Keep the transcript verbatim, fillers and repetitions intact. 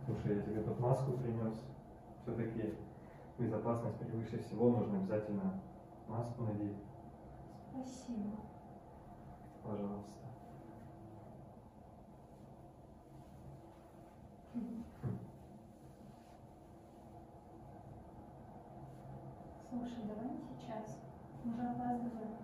Слушай, я тебе тут маску принес. Все-таки безопасность превыше всего, нужно обязательно маску надеть. Спасибо. Пожалуйста. Слушай, давай не сейчас. Уже опаздываю.